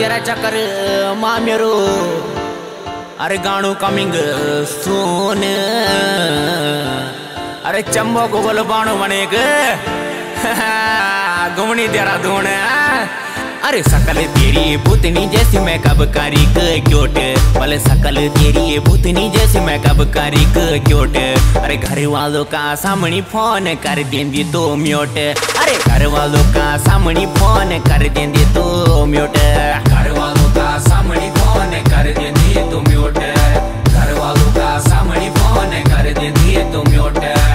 तेरा चक्कर मामेरो अरे गाणु कमिंग सून अरे चंबो को बोल बाणु बनेग घुमनी तेरा धून अरे सकल तेरी भूतनी जैसी मैं कब करी क्योट बोले सकल तेरी भूतनी जैसी मैं कब करी क्योट अरे घर वालों का सामने फोन कर देंगी तो म्यूट अरे घर वालों का सामने फोन कर देंगे तो म्यूट घर वालों का सामने फोन कर देंगी तो म्यूट घर वालों का सामने फोन कर देंगी तो म्यूट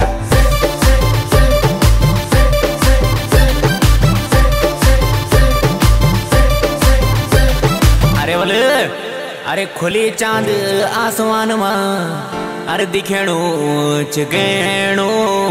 अरे खुली चांद आसमान में अरे दिखेणो चगेणो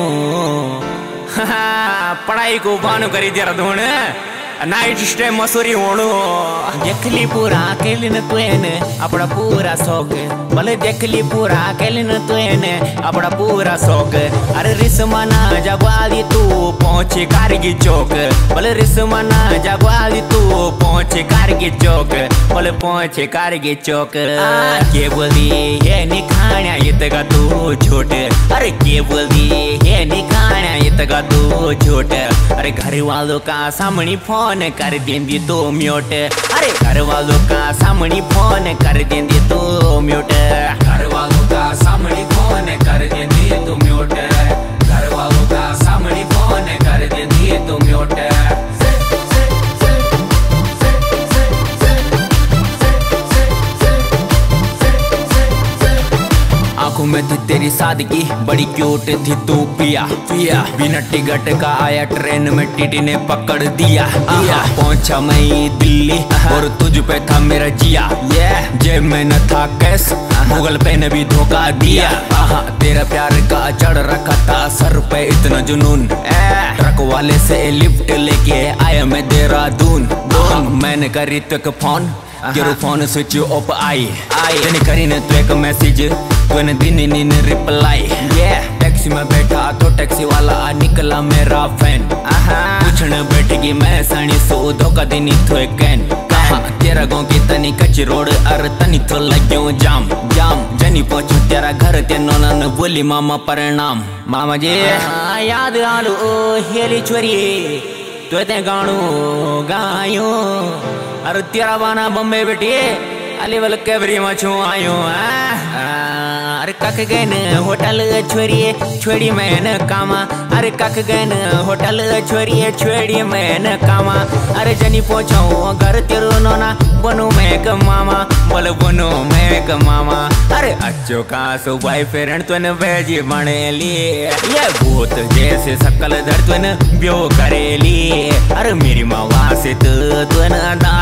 पढ़ाई को बानो करी जरा धोण नाइट स्टे मसूरी होणो देखली पूरा अकेली न तुएने अपना पूरा शौक भले देखली पूरा अकेली न तुएने अपना पूरा शौक अरे रिसमना जगवाली तू पहुंचे कारगी चौक भले रिसमना जगवाली तू पहुंचे कारगी चौक भले पहुंचे कारगी चौक के बोली ये निखाण्या इतका तू छोट अरे के बोली ये निखाण्या इतका तू छोट अरे घर वालों का सामने फोन कर देंगी तो म्यूट अरे घर वालों का सामने फोन कर देंगी तो म्यूट घर वालों का सामने फोन कर देंगी तो म्यूट घर वालों का सामने फोन कर देंगी तो म्यूट आंखों में थी तेरी सादगी बड़ी क्यूट थी तू पिया पिया बिना टिकट का आया ट्रेन में टीटी ने पकड़ दिया पहुंचा मैं दिल्ली और तुझ पे था मेरा जिया जेब में न था कैश गूगल पे ने भी धोखा दिया तेरा प्यार का चढ़ रखा था सर पे इतना जुनून ट्रक वाले से लिफ्ट लेके आया मैं देहरादून मैंने करी तक फोन तेरो फोन स्विच ऑफ आई तेने करी ने तो एक मैसेज तूने दिन नीन रिप्लाई टैक्सी में बैठा तो टैक्सी वाला निकला मेरा फैन पूछने बैठेगी मैं सनी सो धोखा देनी तो एक कैन कहा तेरा गाँव की तनी कच्ची रोड अर तनी तो लग्यो जाम जनी पहुंचू तेरा घर ते नोना बोली मामा प्रणाम मामा जी याद आलो हेली छोरी तो ते गाणो गायो अरे तेरा बाना बम्बे बेटी अली वाल कैबरी में छू आयो अरे कख गए न होटल छोड़ी मैं न कामा अरे कख गए न होटल छोड़ी मैं न कामा अरे जनी पहुंचाऊ घर तेरो नोना बनो मैं क मामा बोल बनो मैं क मामा अरे अच्छो का सो भाई फ्रेंड तुन भेजी बनेली ये भूत जैसे सकल धर तुन ब्यो करेली अरे मेरी माँ से तुन